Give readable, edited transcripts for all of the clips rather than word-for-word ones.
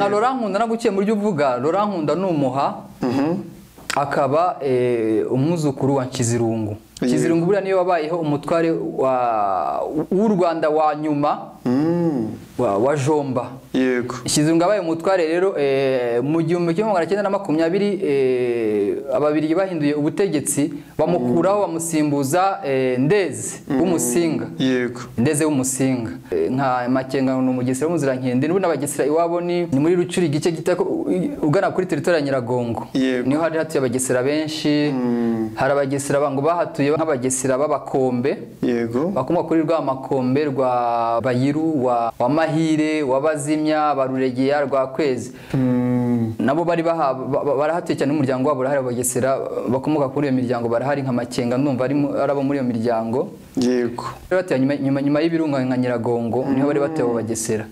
nka Laurent Nkunda nagukiye muri byo uvuga Laurent Nkunda numuha akaba umwuzukuru wa Nshizirungu. Nshizirungu buriya niyo wabayeho umutware w'u Rwanda wa nyuma wa Jomba. Yego. Nshizirungu abaye umutware rero mu 1920 ababiri bahinduye ubutegetsi bamukuraho bamusimbuza Ndeze w'Umusinga. Yego. Ndeze w'Umusinga. Nka Makenga n'Umugesera w'Umuzirankende n'ubu n'Abagesera iwabo ni muri Rucuri gice gitako ugana kuri territoire ya Nyiragongo. Niho hari hatuye Abagesera benshi. Hari Abagesera bango bahatuye nk'Abagesera b'Abakombe. Yego. Bakomoka kuri rwa Makombe rwa Bayiru wa Mahire wa Bazimya baruregeye rwa Kwezi. Nabo bari barahatuye cyane umuryango wabo hari Abagesera bakomoka kuri iyo miryango barahari nka Makenga ndumva arabo muri iyo miryango. Yego. Batuye nyuma y'ibirunga nka Nyiragongo niho bari batuye Abagesera.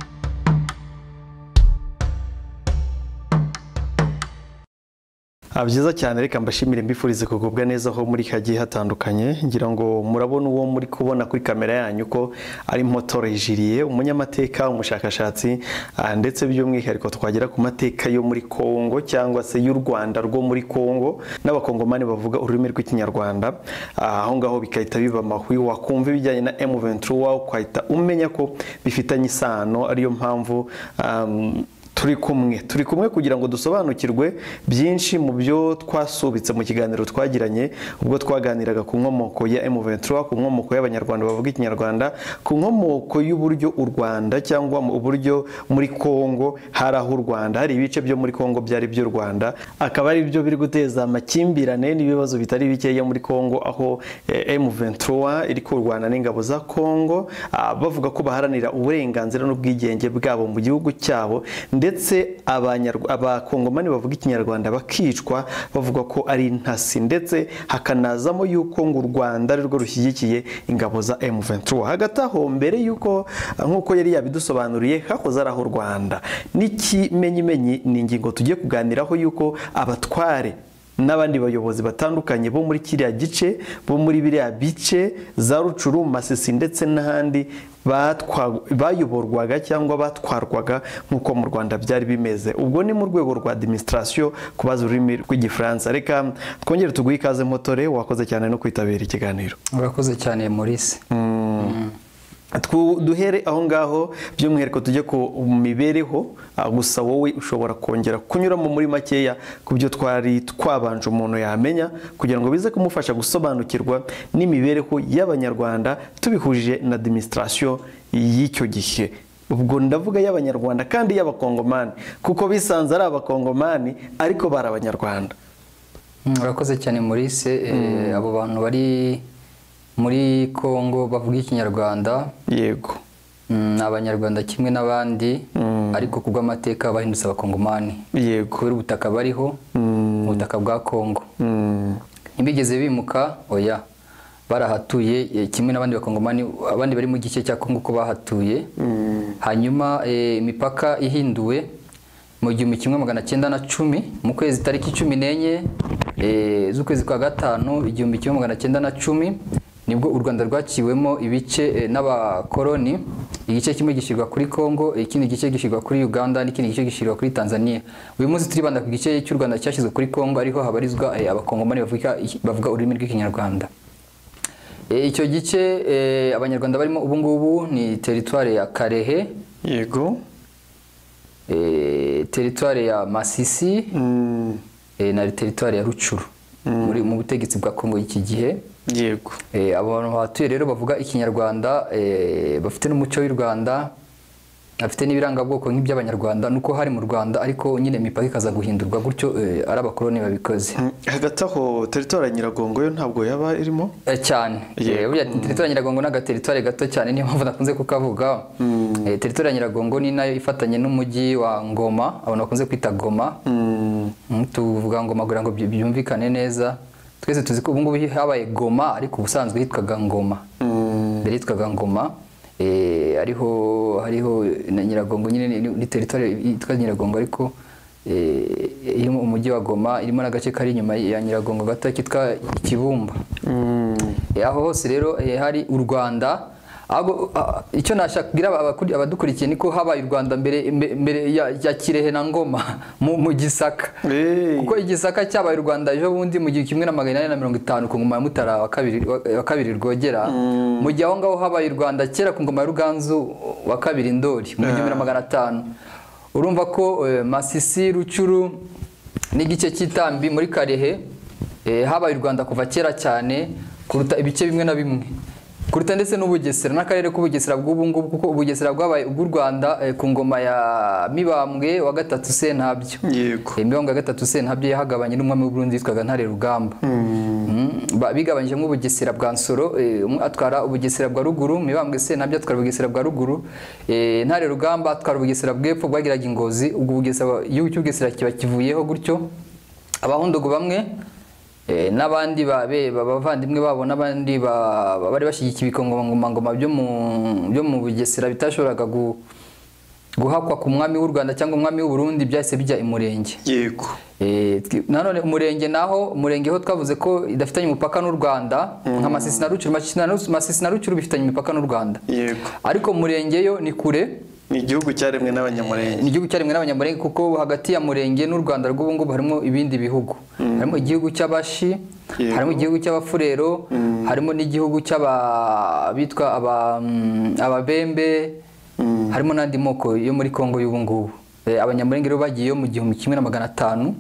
Byiza cyane reka mbashimire mbifurize kugubwa neza aho muri kagiye hatandukanye ngira ngo murabona uwo muri kubona kuri kamera yanyu ko ari Motoro Ijiriye umunyamateka umushakashatsi ndetse by'umwihariko twagera ku mateka yo muri Kongo cyangwa se y'u Rwanda rwo muri Kongo n'abakongomani bavuga ururimi rw'ikinyarwanda aho ngaho bikahita biba mahwi wakumva ibijyanye na M23 ukahita umenya ko bifitanye isano ariyo mpamvu turi kumwe kugira ngo dusobanukirwe byinshi mu byo twasubitse mu kiganiro twagiranye ubwo twaganiraga ku nkomoko ya M23 ku nkomoko y'abanyarwanda bavuga ikinyarwanda ku nkomoko y'uburyo u Rwanda cyangwa uburyo muri Kongo hari aho u Rwanda hari ibice byo muri Kongo byari by'u Rwanda akaba ari byo biri guteza amakimbirane n'ibibazo bitari bikeya muri Kongo aho M23 iri kurwana n'ingabo za Kongo bavuga ko baharanira uburenganzira n'ubwigenge bwabo mu gihugu cyabo ndetse abakongomani bavuga ikinyarwanda bakicwa bavuga ko ari intasi ndetse hakanazamo yuko ngo u Rwanda ari rwo rushyigikiye ingabo za M23 hagati aho mbere yuko nkuko yari yabidusobanuriye hakoze ari aho u Rwanda n'ikimenyimenyi ni ingingo tugiye kuganiraho yuko abatware n'abandi bayobozi batandukanye bo muri kiriya gice bo muri biriya bice za Rucuru Masisi ndetse n'ahandi bayoborwaga cyangwa batwarwaga nkuko mu Rwanda byari bimeze ubwo ni mu rwego rwa administration kubaza ururimi rw'igifaransa reka twongere tuguhe ikaze Motore wakoze cyane no kwitabira ikiganiro urakoze cyane Maurice duhere aho ngaho by'umwihariko tujye ku mibereho gusa wowe ushobora kongera kunyuramo muri makeya ku byo twari twabanje umuntu yamenya kugira ngo bize kumufasha gusobanukirwa n'imibereho y'abanyarwanda tubihuje na administration y'icyo gihe ubwo ndavuga y'abanyarwanda kandi y'abakongomani kuko bisanze ari abakongomani ariko bari abanyarwanda urakoze cyane Maurice abo bantu bari muri Kongo bavuga ikinyarwanda yego abanyarwanda kimwe n'abandi ariko kubw'amateka bahindutse abakongomani yego kubera ubutaka bariho ubutaka bwa Kongo ntibigeze bimuka oya barahatuye kimwe n'abandi bakongomani abandi bari mu gice cya Kongo ko bahatuye hanyuma imipaka ihinduwe mu 1910 mu kwezi tariki 14 z'ukwezi kwa gatanu 1910 nibwo u Rwanda rwaciwemo ibice n'abakoloni igice kimwe gishyirwa kuri Kongo ikindi gice gishyirwa kuri Uganda n'ikindi gice gishyirwa kuri Tanzania uyu munsi turibanda ku gice cy'u Rwanda cyashyizwe kuri Kongo ariho habarizwa abakongomani bavuga ururimi rw'ikinyarwanda icyo gice abanyarwanda barimo ubu ngubu ni territoire ya Karehe yego territoire ya Masisi na territoire ya Rucuru muri mu butegetsi bwa Kongo y'iki gihe yego abantu batuye rero bavuga ikinyarwanda bafite n'umuco w'u Rwanda afite n'ibirangabwoko nk'iby'abanyarwanda nuko hari mu Rwanda ariko nyine imipaka ikaza guhindurwa gutyo ari abakoloni babikoze hagati aho territoire ya Nyiragongo yo ntabwo yaba irimo cyane burya territoire ya Nyiragongo n'aga territoire gato cyane niyo mpamvu nakunze kukavuga territoire ya Nyiragongo ni nayo ifatanye n'umujyi wa Ngoma abantu bakunze kwita Goma tuvuga Ngoma kugira ngo byumvikane neza twese tuzi ko ubu ngubu habaye Goma ariko ubusanzwe hitwaga Ngoma mbere hitwaga Ngoma hariho na Nyiragongo nyine ni territoire yitwa Nyiragongo ariko iyo umujyi wa Goma irimo n'agace kari inyuma ya Nyiragongo gato kitwa Kibumba aho hose rero hari u Rwanda icyo nashaka kubwira abadukurikiye niko habaye u Rwanda mbere ya Kirehe na Ngoma mu Gisaka, kuko igisaka cyabaye u Rwanda ejo bundi mu 1850 ku ngoma ya Mutara wa kabiri Rwogera, mu gihe aho ngaho habaye u Rwanda kera ku ngoma ya Ruganzu wa kabiri Ndoli mu 1500. urumva ko Masisi, Rucuru n'igice cy'itambi muri Karehe habaye u Rwanda kuva kera cyane kuruta ibice bimwe na bimwe, kuruta ndetse n'Ubugesera n'akarere k'Ubugesera bw'ubu ngubu, kuko Ubugesera bwabaye ubw'u Rwanda ku ngoma ya Mibambwe wa gatatu Sentabyo. Yego. Mibambwe wa gatatu Sentabyo yahagabanye n'umwami w'u Burundi witwaga Ntare Rugamba. Bigabanyije mu Bugesera bwa Nsoro, atwara Ubugesera bwa ruguru, Mibambwe Sentabyo atwara Ubugesera bwa ruguru, Ntare Rugamba atwara Ubugesera bw'epfo bwagiraga Ingozi. Ubwo Bugesera igihugu cy'Ubugesera kiba kivuyeho gutyo. Abahundugu bamwe n'abandi bavandimwe babo n'abandi bari bashyigikiye ibikomangoma byo mu Bugesera bitashoboraga guhakwa ku mwami w'u Rwanda cyangwa umwami w'u Burundi, byahise bijya imurenge. Yego. Nanone umurenge ho twavuze ko idafitanye umupaka n'u Rwanda, nka Masisi na Rucuru. Masisi na Rucuru bifitanye imipaka n'u Rwanda. Yego. Ariko umurenge yo ni kure. Ni igihugu cyaremwe n'Abanyamurenge. Ni igihugu cyaremwe n'Abanyamurenge, kuko hagati ya Murenge n'u Rwanda rw'ubu ngubu harimo ibindi bihugu. Harimo igihugu cy'Abashi, harimo igihugu cy'Abafurero, harimo n'igihugu bitwa Ababembe, harimo n'andi moko yo muri Kongo y'ubu ngubu. Abanyamurenge rero bagiyeyo mu 1500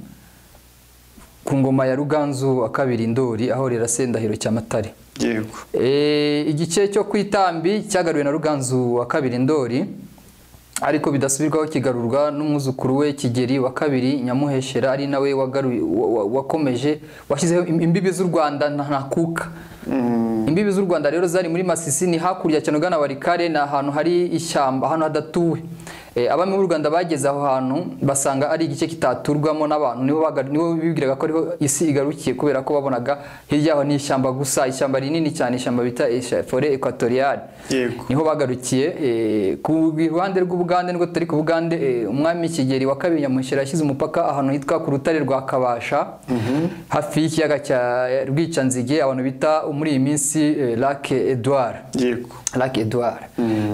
ku ngoma ya Ruganzu wa kabiri Ndoli ahorera Sendahiro Cyamatare. Yego. Igice cyo kwitambi cyagaruwe na Ruganzu wa kabiri Ndoli, ariko bidasubirwaho kigarurwa n'umwuzukuru we Kigeri wa kabiri Nyamuheshera, ari nawe wakomeje washyizeho imbibi z'u Rwanda ntakuka. Imbibi z'u Rwanda rero zari muri Masisi, ni hakurya cyane ugana Warikare, na ahantu hari ishyamba, ahantu hadatuwe. Abami b'u Rwanda bageze aho hantu basanga ari igice kitaturwamo n'abantu, niho bibwiraga ko ariho isi igarukiye, kubera ko babonaga hirya aho ni ishyamba gusa, ishyamba rinini cyane, ishyamba bita forêt équatoriale. Yego. Niho bagarukiye. Ku ruhande rw'Ubugande nibwo turi ku Bugande, umwami Kigeri wa kabiri Nyamuheshera yashyize umupaka ahantu hitwa ku rutare rwa Kabasha, hafi y'ikiyaga cya Rwicanzige, abantu bita muri iyi minsi Lac Edouard. Yego. Lac Edouard.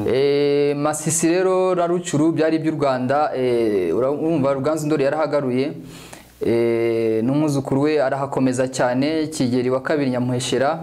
Masisi rero na Rucuru byari iby'u Rwanda. Urumva Ruganzu Ndoli yarahagaruye, n'umwuzukuru we arahakomeza cyane, Kigeri wa kabiri Nyamuheshera.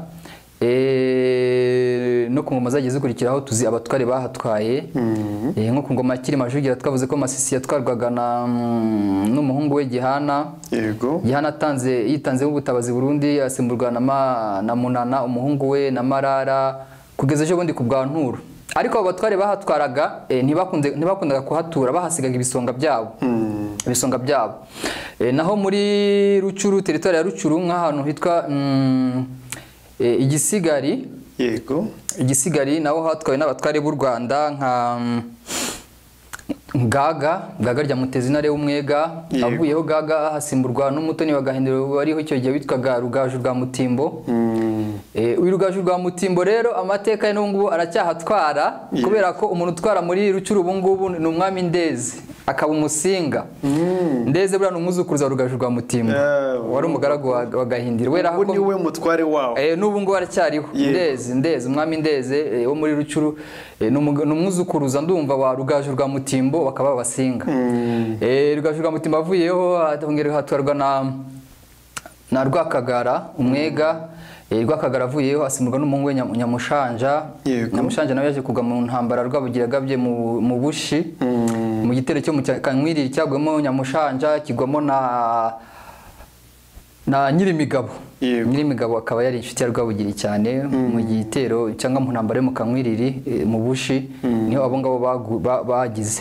No ku ngoma zagiye zikurikiraho tuzi abatware bahatwaye, nko ku ngoma ya Cyilima Rujugira twavuze ko Masisi yatwarwaga n'umuhungu we Gihana. Yego. Gihana yitanzeho ubutabazi Burundi, asimburwa na Munana umuhungu we, na Marara, kugeza ejo bundi ku bwa Nturo. Ariko abo batware bahatwaraga ntibakundaga kuhatura, bahasigaga ibisonga byabo. Ibisonga byabo. Naho muri Rucuru, teritwari ya Rucuru, nk'ahantu hitwa Igisigari. Yego. Igisigari naho hatwawe n'abatware b'u Rwanda nka Gaga rya Mutezintare w'Umwega. Avuyeho Gaga hasimburwa n'umutoni wa Gahindiro wariho icyo gihe witwaga Rugaju rwa Mutimbo. Uyu Rugaju rwa Mutimbo rero amateka ye n'ubungubu aracyahatwara, kubera ko umuntu utwara muri Rucuru ubu ngubu ni umwami Ndeze, akaba umusinga. Ndeze buriya ni umwuzukuruza wa Rugaju rwa Mutimbo, wari umugaragu wa Gahindiro. Ubu ni we mutware wawo. N'ubu ngubu aracyariho. Ndeze umwami Ndeze wo muri Rucuru, ni umwuzukuruza ndumva wa Rugaju rwa Mutimbo, bakaba abasinga. Rugaju rwa Mutimbo avuyeho hatwarwa na Rwakagara Umwega. Rwakagara avuyeho asimburwa n'umuhungu we Nyamushanja. Nyamushanja nawe yaje kugwa mu ntambara Rwabugira gabye mu Bushi, mu gitero cyo mu Kankwiriri cyagwemo Nyamushanja, kigwamo na Nyirimigabo. Nyirimigabo akaba yari inshuti ya Rwabugiri cyane mu gitero cyangwa mu ntambara yo mu Kankwiriri mu Bushi, niho abo ngabo bagize.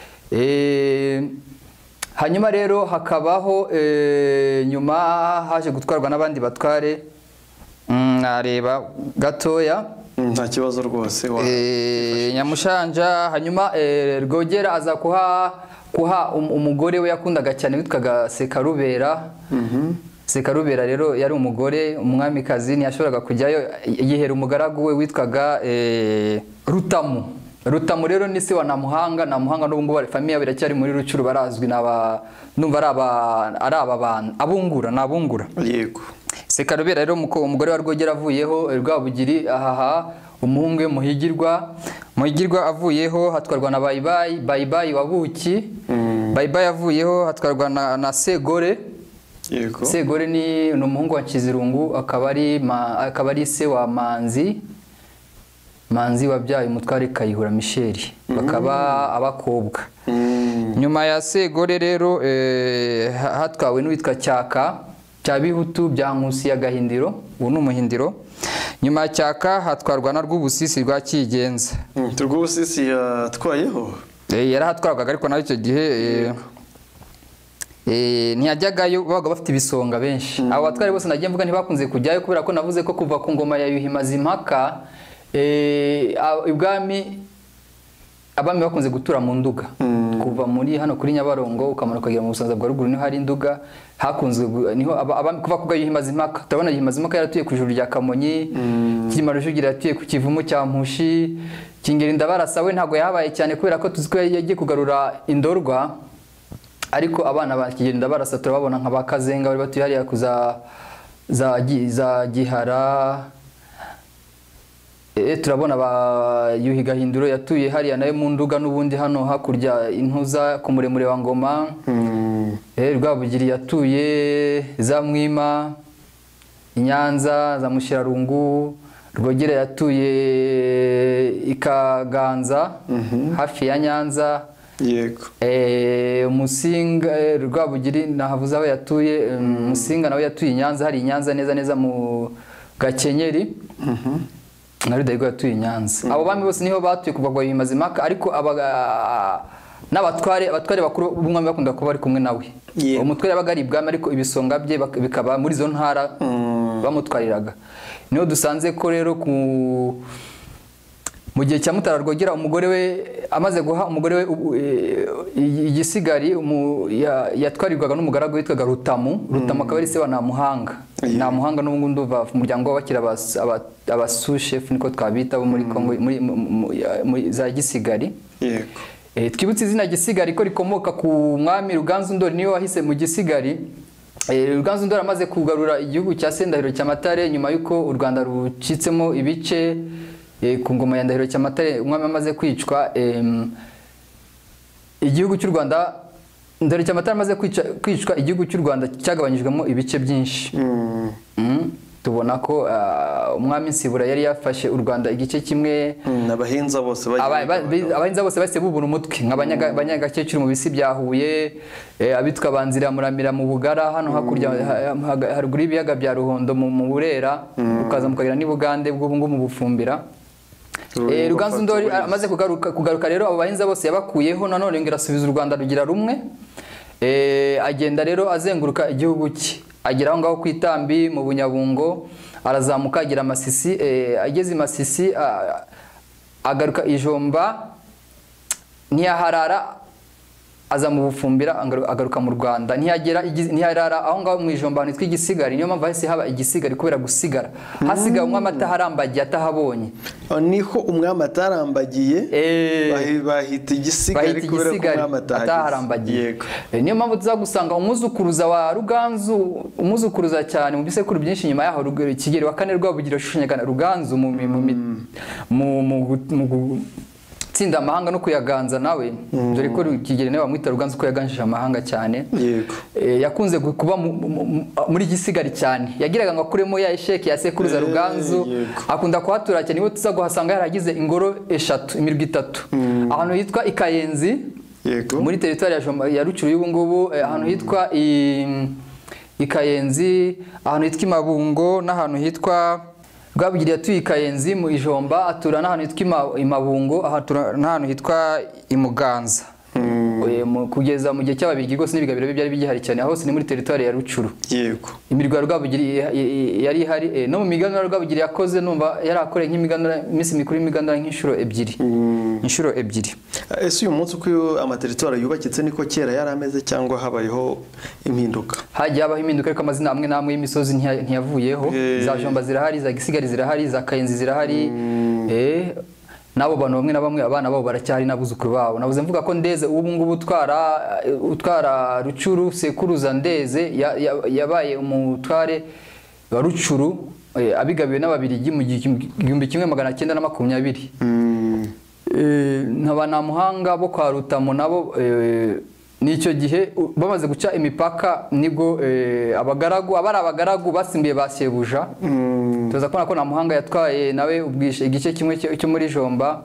Hanyuma rero hakabaho nyuma haje gutwarwa n'abandi batware, nareba gatoya. Nta kibazo rwose. Nyamushanja, hanyuma Rwogera aza kuha umugore we yakundaga cyane witwaga Sekarubera. Sekarubera rero yari umugore, umwamikazi, ntiyashoboraga kujyayo, yihera umugaragu we witwaga Rutamu. Rutamu rero ni se wa Namuhanga. Namuhanga n'ubu ngubu famiye biracyari muri Rucuru, barazwi numva ari abungura, nabungura. Yego. Sekarubera rero umugore wa Rwogera avuyeho, Rwabugiri ahaha umuhungu we Muhigirwa avuyeho hatwarwa na Bayibayi wa Buki. Bayibayi avuyeho hatwarwa na Segore. Yego. Segore ni umuhungu wa Kizirungu, akaba ari se wa Manzi wabyaye umutware Kayihura Michel, bakaba abakobwa. Nyuma ya Segore rero hatwawe n'uwitwa Cyaka cya Bihutu bya Nkusi ya Gahindiro, ubu ni Umuhindiro. Nyuma ya Cyaka hatwarwa na Rwubusisi rwa Kigenza. Rwubusisi yatwayeho yarahatwarwaga, ariko nayo icyo gihe ntiyajyagayo, babaga bafite ibisonga benshi. Abo batware bose nagiye mvuga ntibakunze kujyayo, kubera ko navuze ko kuva ku ngoma ya Yuhi Mazimpaka ibwami abami bakunze gutura mu Nduga. Kuva muri hano kuri Nyabarongo ukamanuka kugera mu Busanza bwa ruguru niho hari Nduga, hakunze niho abami kuva ku Yuhi Mazimpaka. Turabona Yuhi Mazimpaka yaratuye ku ijuru rya Kamonyi, Cyilima Rujugira yatuye ku Kivumu cya Mpushi, Kingeri Ndabarasa we ntago yahabaye cyane kubera ko tuzi ko yagiye kugarura Indorwa, ariko abana ba Kingeri Ndabarasa turababona nka Bakazenga bari batuye hariya za Gihara. Turabona ba Yuhi Gahindiro yatuye hariya nayo mu Nduga, n'ubundi hano hakurya Intuza ku muremure wa Ngoma. Rwabugiri yatuye za Mwima, Inyanza za Mushirarungu. Rwogera yatuye Ikaganza hafi ya Nyanza. Yego. Musinga Rwabugiri nahavuze aho yatuye. Musinga nawe yatuye Nyanza, hari Nyanza neza mu Gakenyeri. Na Rudahigwa yatuye Nyanza. Abo bami bose niho batuye kuva kwa Yuhi Mazimpaka, ariko n'abatware bakuru b'umwami bakunda kuba bari kumwe nawe. Umutware yabaga ari ibwami, ariko ibisonga bye bikaba muri zo ntara bamutwariraga. Niho dusanze ko rero mu gihe cya Mutara Rwogera umugore we amaze guha umugore we igisigari yatwarirwaga n'umugaragu witwaga Rutamu. Rutamu akaba ari se wa Namuhanga. Namuhanga n'ubungu nduva mu muryango w'abakira abasushefu niko twabita bo muri Kongo muri za Gisigari. Yego. Twibutse izina Gisigari ko rikomoka ku mwami Ruganzu Ndori, niwe wahise mu Gisigari. Ruganzu Ndori amaze kugarura igihugu cya Sendahiro Cyamatare nyuma yuko u Rwanda rucitsemo ibice ku ngoma ya Ndahiro Cyamatare, umwami amaze kwicwa. Igihugu cy'u Rwanda Ndahiro Cyamatare amaze kwicwa, igihugu cy'u Rwanda cyagabanyijwemo ibice byinshi. Tubona ko umwami Nsibura yari yafashe u Rwanda igice kimwe. Abahinza bose bahise bubura umutwe nk'Abanyagakecuru mu Bisi bya Huye, abitwa Banzira Muramira mu Bugara, hano hakurya haruguru y'ibiyaga bya Ruhondo mu Burera, ukaza mukagera n'i Bugande bw'ubu mu Bufumbira. Ruganzu Ndori amaze kugaruka rero abo bahinza bose yabakuyeho, nanone yongera asubiza u Rwanda rugira rumwe. Agenda rero azenguruka igihugu cye, agera aho ngaho ku Itambi mu Bunyabungo, arazamuka agera Masisi. Ageze i Masisi agaruka Ijomba, ntiyaharara, aza mu Bufumbira, agaruka mu Rwanda. Ntiharara aho ngaho mu Ijomba hitwa Igisigari, niyo mpamvu hahise haba Igisigari kubera gusigara. Hasigaye umwami ataharambagiye, atahabonye. Niho umwami atarambagiye bahita Igisigari kubera ko umwami ataharambagiye. Niyo mpamvu tuzagusanga umuzukuruza wa Ruganzu, umuzukuruza cyane mu bisekuru byinshi nyuma yaho, Kigeli wa kane Rwabugiri ashushanyaga Ruganzu mu tsinda amahanga no kuyaganza nawe. Dore ko Kigeli nawe bamwita Ruganzu ko yaganjije amahanga cyane. Yego. Yakunze kuba muri Gisigari cyane, yagiraga ngo akuremo ya isheki ya sekuruza Ruganzu. Akunda kuhatura cyane, niwe tuza guhasanga yaragize ingoro 3, imirwa 3. Ahantu hitwa Ikayenzi. Yego. Muri teritwari ya Rucuru y'ubu ngubu, ahantu hitwa Ikayenzi, ahantu hitwa Imabungo, n'ahantu hitwa Rwabugiri yatuye Ikayenzi mu Ijomba, atura n'ahantu hitwa Imabungo, ahatura n'ahantu hitwa Imuganza. Kugeza mu gihe cy'Ababirigi rwose n'ibigabiro byari bigihari cyane, hose ni muri teritwari ya Rucuru. Yego. Imirwa Rwabugiri yari ihari, no mu miganura Rwabugiri yakoze numva yarakoreye nk'imiganura, iminsi mikuru y'imiganura nk'inshuro 2. Ese uyu munsi uko amateritwari yubakitse niko kera yari ameze cyangwa habayeho impinduka? Hagiye habaho impinduka, ariko amazina amwe n'amwe y'imisozi ntiyavuyeho. Za Jomba zirahari, za Gisigari zirahari, za Kayenzi zirahari. Nabo bantu bamwe na bamwe abana babo baracyari n'abuzukuru babo. Navuze mvuga ko Ndeze ubu ngubu utwara Rucuru, sekuruza Ndeze yabaye umutware wa Rucuru abigabiwe n'Ababiligi mu 1920. N'Abanyamuhanga bo kwa Rutamu nabo nicyo gihe bamaze guca imipaka nibwo abagaragu basimbiye basyebuja. Tuza kubona ko Ntamuhanga yatwaye nawe ubwishe igice kimwe cyo muri Jomba,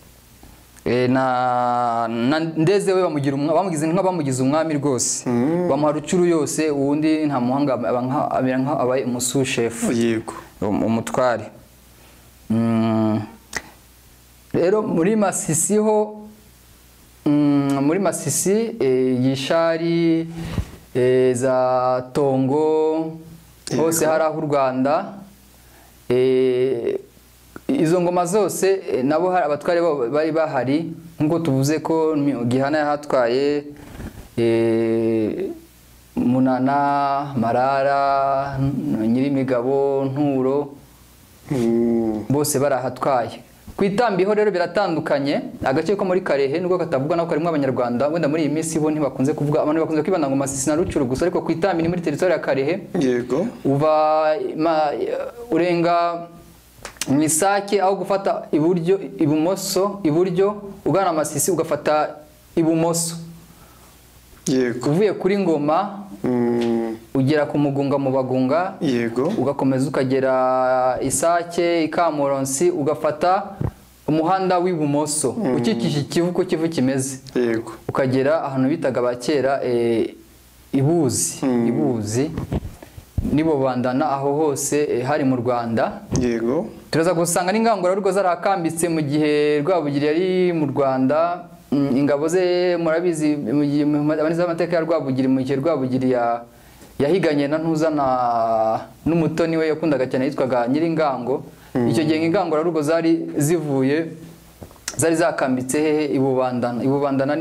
na Ndeze we bamugize umwami rwose, bamuha Rucuru yose, uwundi Ntamuhanga abera abaye umusushefu, yego, umutware. Rero muri Masisi ho, muri Masisi Gishari, za Tongo hose hari aho u Rwanda, izo ngoma zose nabo hari abatware bari bahari, nkuko tuvuze ko Gihana yahatwaye, Munana, Marara, Nyirimigabo, Nturo, bose barahatwaye. Kwitambiho rero biratandukanye, agace ko muri Karehe nubwo katavuga nako karimo Abanyarwanda, wenda muri iyi minsi bo ntibakunze kuvuga, abantu bakunze kwibanda ngo Masisi na Rucuru gusa, ariko Kwitambi ni muri territoire ya Karehe. Yego, uva urenga Misake aho gufata iburyo ugana Masisi ugafata ibumoso. Yego, uvuye kuri Ngoma ugera ku Mugunga mu Bagunga, yego, ugakomeza ukagera Isake, Ikamuronsi, ugafata umuhanda w'ibumoso ukikije ikivuko kivu kimeze, yego, ukagera ahantu bitaga bakera Ibuzi nibo bandana, aho hose hari mu Rwanda. yego, turaza gusanga n'ingangurarugo zarakambitse mu gihe Rwabugiri yari mu Rwanda. Ingabo ze murabizi mu gihe abaniza amateka ya Rwabugiri, mu gihe Rwabugiri yahiganye na Ntuzana n'umutoni we yakundaga cyane yitwaga Nyiringango. Icyo gihe ingangurarugo zari zakambitse hehe Ibubandana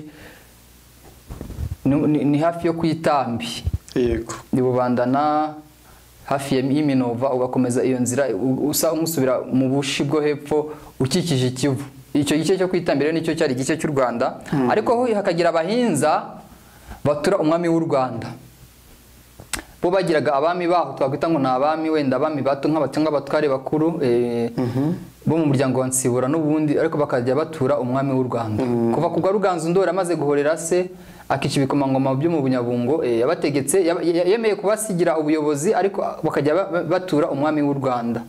ni hafi yo Kwitambi. yego, Ibubandana hafi y'Iminova, ugakomeza iyo nzira usa umusubira mu bushi bwo hepfo ukikije Ikivu. Icyo gice cyo Kwitambira nicyo cyari igice cy'u Rwanda, ariko ho hakagira Abahinza batura umwami w'u Rwanda. Bo bagiraga abami baho, twakwita ngo n'abami, wenda abami bato nk'abatware bakuru bo mu muryango wa Nsibura n'ubundi, ariko bakajya batura umwami w'u Rwanda. Kuva ku Ruganzu Ndori amaze guhorera se akica ibikomangoma byo mu Bunyabungo, yabategetse yemeye kubasigira ubuyobozi, ariko bakajya batura umwami w'u Rwanda.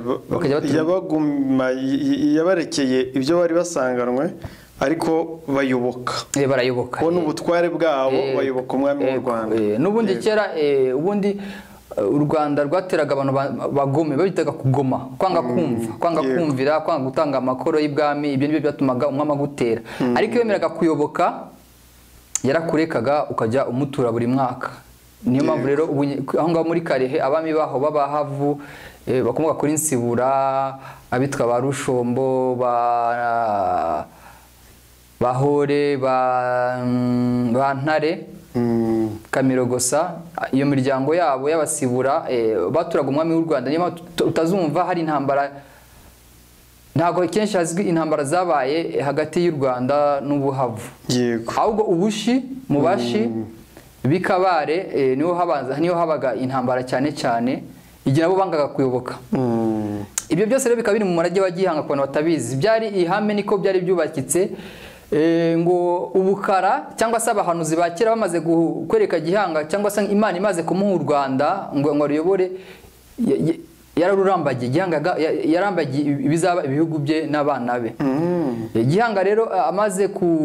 yabarekeye ibyo bari basanganwe, ariko barayoboka bo n'ubutware bwabo, bayoboka umwami w'u Rwanda. N'ubundi kera ubundi u Rwanda rwateraga abantu bagome, babitaga kugoma, kwanga kumvira, kwanga gutanga amakoro y'ibwami. Ibyo nibyo byatumaga umwami agutera, ariko iyo yemeraga kuyoboka yarakurekaga ukajya umutura buri mwaka. Niyo mpamvu rero aho ngaho muri Karehe abami baho b'Abahavu bakomoka kuri Nsibura, abitwa ba Rushombo, Bahore, ba Ntare, Kamirogosa, iyo miryango yabo y'Abasibura baturaga umwami w'u Rwanda. Niyo mpamvu utazumva hari intambara, ntabwo kenshi hazwi intambara zabaye hagati y'u Rwanda n'Ubuhavu. Yego, ahubwo Ubushi mu Bashi b'Ikabare niho habaga intambara cyane cyane, igihe nabo bangaga kuyoboka. Ibyo byose rero bikaba biri mu murage wa Gihanga ku bantu batabizi. Byari ihame, niko byari byubakitse, ngo ubukara cyangwa se abahanuzi ba kera bamaze kwereka Gihanga, cyangwa se Imana imaze kumuha u Rwanda ngo aruyobore, yararurambagiye. Gihanga yarambagiye ibizaba ibihugu bye n'abana be. Gihanga rero amaze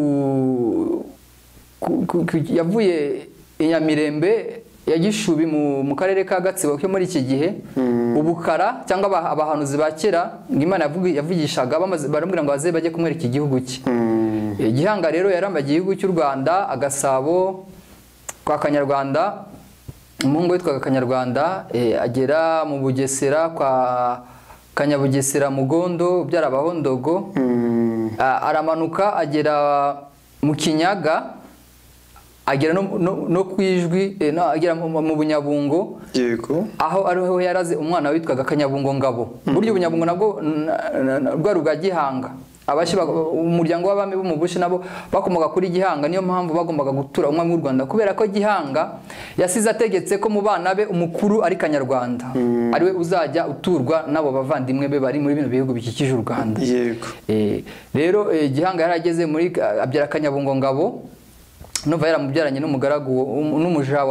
yavuye i Nyamirembe ya Gishubi mu karere ka Gatsibo cyo muri iki gihe. Ubukara cyangwa abahanuzi ba kera Imana yavugishaga, baramubwira ngo baze bajye kumwereka igihugu cye. Gihanga rero yarambagiye igihugu cy'u Rwanda, Agasabo kwa Kanyarwanda, umuhungu witwaga Kanyarwanda, agera mu Bugesera kwa Kanyabugesera Mugondo ubyara Abahondogo, aramanuka agera mu Kinyaga, agera no kwijwi, agera mu Bunyabungo. yego, aho ariho yaraze umwana witwaga Kanyabungo Ngabo. Buryo Bunyabungo nabwo rwa Gihanga, umuryango w'abami bo mu Bushi nabo bakomoka kuri Gihanga, niyo mpamvu bagombaga gutura umwami w'u Rwanda, kubera ko Gihanga yasize ategetse ko mu bana be umukuru ari Kanyarwanda, ariwe uzajya uturwa n'abo bavandimwe be bari muri bino bihugu bikikije u Rwanda. Yego. Rero Gihanga yarageze muri abyara Kanyabungo Ngabo, nova yaramubyaranye n'umugaragu n'umuja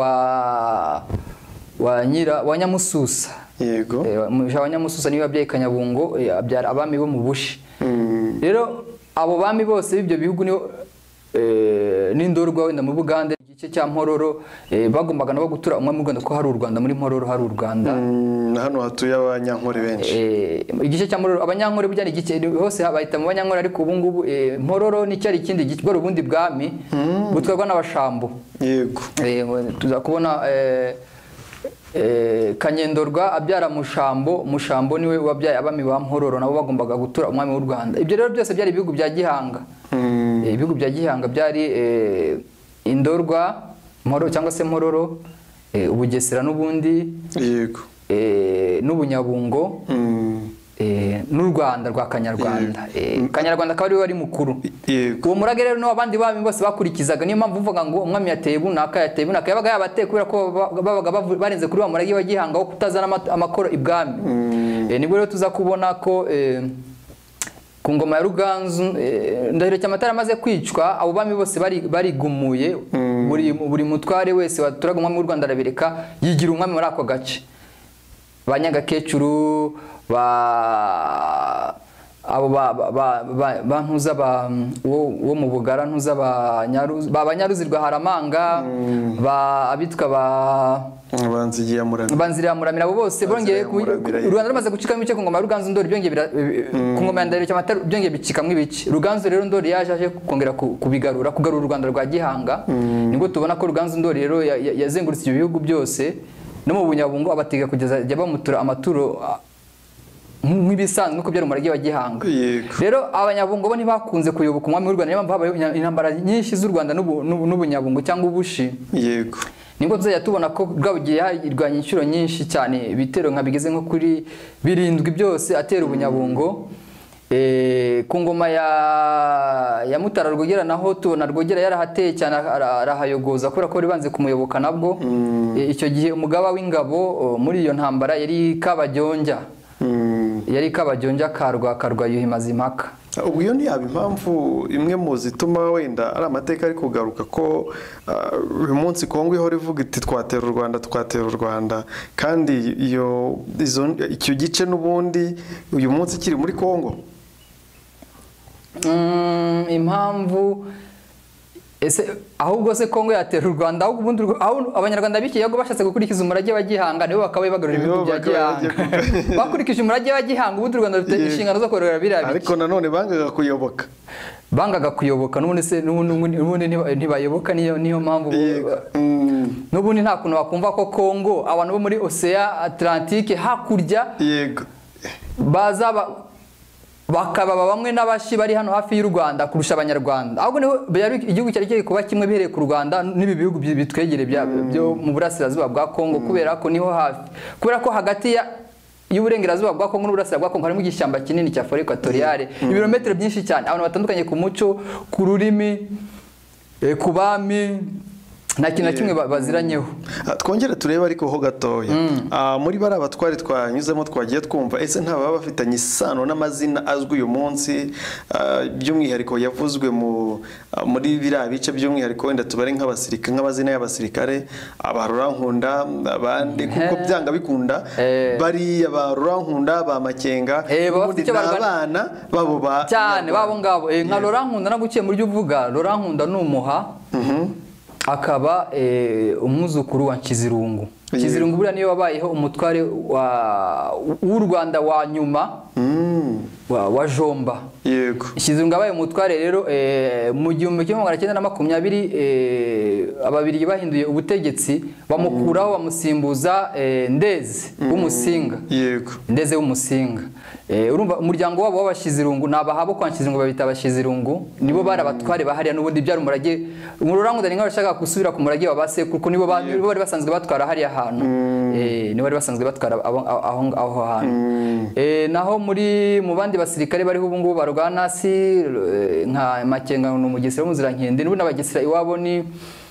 wa Nyamususa. Yego. Umuja wa Nyamususa niwe yabyaye Kanyabungo, abyara abami bo mu Bushi. Rero abo bami bose b'ibyo bihugu niho n'Indorwa wenda mu Bugande, igice cya Mpororo, bagombaga nabo gutura umwami w'u Rwanda, ko hari u Rwanda, muri Mpororo hari u Rwanda. Hano hatuye Abanyankore benshi. Igice cya Mpororo, Abanyankore bujyana igice hose bahita mu Banyankore, ariko ubu ngubu Mpororo ni cyari ikindi gice, bwo ubundi bwami butwarwa n'Abashambo. Yego. Tuza kubona Kanyendorwa abyara Mushambo, Mushambo niwe wabyaye abami ba Mpororo, nabo bagombaga gutura umwami w'u Rwanda. Ibyo rero byose byari ibihugu bya Gihanga. Ibihugu bya Gihanga byari Indorwa, Mpororo cyangwa se Mpororo, Ubugesera n'ubundi, yego, n'Ubunyabungo, n'u Rwanda rwa Kanyarwanda. Kanyarwanda akaba ari we wari mukuru. Uwo murage rero n'abandi bami bose bakurikizaga, niyo mpamvu uvuga ngo umwami yateye bunaka yabaga yabateye kubera ko babaga barenze kuri wa murage wa Gihanga wo kutazana amakoro ibwami. Nibwo rero tuza kubona ko ku ngoma ya Ruganzu Ndahiro Cyamatara amaze kwicwa, abo bami bose barigumuye, buri mutware wese waturaga umwami w'u Rwanda arabireka yigira umwami muri ako gace. Banyagakecuru, abo bantuza wo mu Bugara, ntuza Banyaruzi rwa Haramanga, abitwa Banziriya Muramira, abo bose bongeye u Rwanda rumaze gucikamo ibice ku ngoma ya Ruganzu Ndori, byongeye ku ngoma ya Ndahiro Cyamatara byongeye bicikamo ibice. Ruganzu rero Ndori yaje kongera kugarura u Rwanda rwa Gihanga. Nibwo tubona ko Ruganzu Ndori rero yazengurutse ibyo bihugu byose, no mu Bunyabungo abatega kugeza ajya bamutura amaturo nk'ibisanzwe uko byari umurage wa Gihanga. Rero Abanyabungo bo ntibakunze kuyoboka umwami w'u Rwanda, niyo mpamvu habaye intambara nyinshi z'u Rwanda n'Ubunyabungo cyangwa Ubushi. Yego. Nibwo tuzajya tubona ko Rwabugiye yarwanya inshuro nyinshi cyane, ibitero nka bigeze nko kuri 7 byose atera Ubunyabungo. Ku ngoma ya Mutara Rwogera naho tubona Rwogera yarahateye cyane, arahayogoza kubera ko bari banze kumuyoboka nabwo. Icyo gihe umugaba w'ingabo muri iyo ntambara yari Kabajonja. Karwa Yuhi Mazimpaka. Ubwo iyo ni yaba impamvu imwe mu zituma wenda ari amateka ari kugaruka ko uyu munsi Kongo ihora ivuga iti twatera u Rwanda, kandi icyo gice n'ubundi uyu munsi kiri muri Kongo. Impamvu ahubwo se Kongo yatera u Rwanda, ahubwo ubundi Abanyarwanda b'ikiyago bashatse gukurikiza umurage wa Gihanga, nibo bakabaye bagarura ibihugu bya Gihanga. Bakurikije umurage wa Gihanga, ubundi u Rwanda rufite inshingano zo korora biriya. Ariko nanone bangaga kuyoboka n'ubundi ntibayoboka, niyo mpamvu n'ubundi nta kuntu bakumva ko Kongo abantu bo muri Ocean Atlantique hakurya baza bakaba bamwe n'abashi bari hano hafi y'u Rwanda kurusha Abanyarwanda. Ahubwo niho igihugu cyari kiri kuba kimwe bihereye ku Rwanda n'ibi bihugu bitwegereye byo mu burasirazuba bwa Kongo, kubera ko niho hafi, kubera ko hagati y'uburengerazuba bwa Kongo n'uburasirazuba bwa Kongo harimo igishyamba kinini cya Forêt Equatoriale, ibirometero byinshi cyane, abantu batandukanye ku muco, ku rurimi, ku bami, nta kintu na kimwe baziranyeho. Twongere turebe ariko ho gatoya, muri bari abatwari twanyuzemo twagiye twumva, ese ntaba bafitanye isano n'amazina azwi uyu munsi, by'umwihariko yavuzwe muri biriya bice, by'umwihariko wenda tubare nk'amazina y'abasirikare, Abarurankunda, abandi kuko byanga bikunda bari Abarurankunda, ba Makenga, ubundi n'abana babo cyane babo ngabo. Nka Rurankunda nagukiye muri byo uvuga, Rurankunda ni umuha, akaba umwuzukuru wa Kizirungu. Kizirungu buriya niyo wabayeho umutware w'u Rwanda wa nyuma wa Jomba. Yego. Kizirungu abaye umutware rero mu 1920 ababirigi bahinduye ubutegetsi bamukuraho bamusimbuza Ndeze w'Umusinga. Yego. Ndeze w'Umusinga. Urumva umuryango wabo w'Abashizirungu nabahabo kwa Nshizirungu babita Abashizirungu nibo bari abatware bahariya n'ubundi byari umurage umururango ndani nk'abashaka gusubira ku murage wa base kuko nibo bari basanzwe batwara hariya hantu. Nibo bari basanzwe batwara aho hantu. Naho mu bandi basirikare bari ubu ngubu barwanasi nka Makenga n'umugesera w'Umuzirankende n'ubu n'abagesera iwabo ni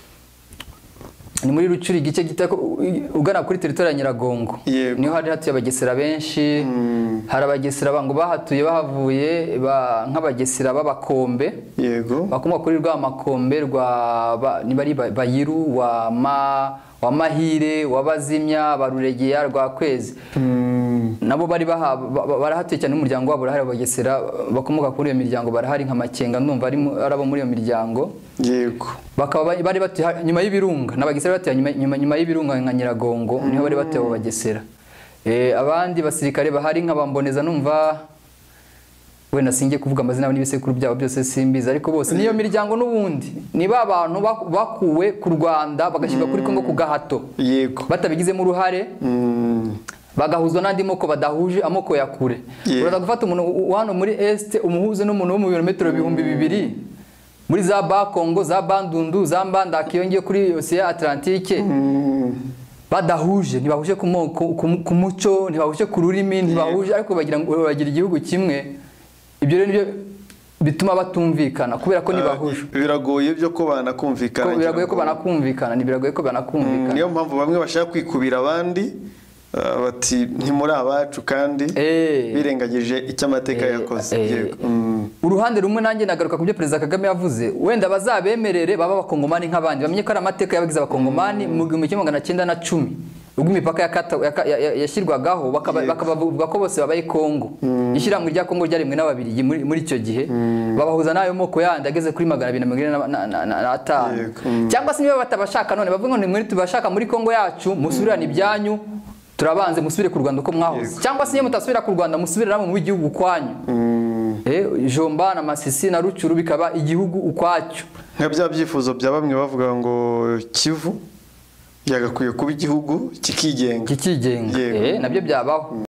muri Rucuri igice gitako ugana kuri territoire ya Nyiragongo. Niho hari hatuye abagesera benshi. Hari abagesera bango bahatuye bahavuye nk'abagesera b'Abakombe. Yego. Bakomoka kuri Rwamakombe ni bari Bayiru wa Mahire w'Abazimya baruregeye rwa Kwezi. Nabo bari barahatuye cyane umuryango wabo hari abagesera bakomoka kuri iyo miryango barahari nka Makenga ndumva arabo muri iyo miryango. Yego. Bakaba bari batuye nyuma y'ibirunga n'abagesera batuye nyuma y'ibirunga nka Nyiragongo niho bari batuye abagesera. Abandi basirikare bahari nk'abamboneza numva wenda singiye kuvuga amazina n'ibisekuru byabo byose simbiza ariko bose niyo miryango n'ubundi niba abantu bakuwe ku Rwanda bagashyirwa kuri Kongo ku gahato. Yego. Batabigizemo uruhare. Bagahuzwa n'andi moko badahuje amoko ya kure. Uraza gufata umuntu hano muri Est umuhuze n'umuntu wo mu birometero 2000 muri za Bakongo za Bandundu za Mbandaka yongeye kuri Ocean Atlantique. Badahuje ntibahuje ku moko ku muco ntibahuje ku rurimi ntibahuje ariko bagira igihugu kimwe. Ibyo rero nibyo bituma batumvikana kubera ko nibahuje. Biragoye byo ko banakumvikana. Biragoye ko banakumvikana biragoye ko banakumvikana. Niyo mpamvu bamwe bashaka kwikubira abandi bati ntimuri abacu kandi birengagije icyo amateka yakoze. Yego. Uruhande rumwe nanjye nagaruka ku byo Perezida Kagame yavuze wenda bazabemerere baba abakongomani nk'abandi bamenye ko ari amateka yabagize abakongomani mu 1910 ubwo imipaka yashyirwagaho bakabavuga ko bose babaye Kongo. Ishyirahamwe rya Kongo ryaremwe n'Ababirigi muri icyo gihe babahuza n'ayo moko yandi ageze kuri 245 cyangwa se niba batabashaka none bavuga ngo ni mwe tubashaka muri Kongo yacu musubirane ibyanyu turabanze musubire ku Rwanda uko mwahoze cyangwa se niba mutasubira ku Rwanda musubire namwe mu gihugu kwanyu. Jomba na Masisi na Rucuru bikaba igihugu ukwacyo. Nka bya byifuzo bya bamwe bavuga ngo Kivu yagakwiye kuba igihugu kikigenga. Nabyo byabaho.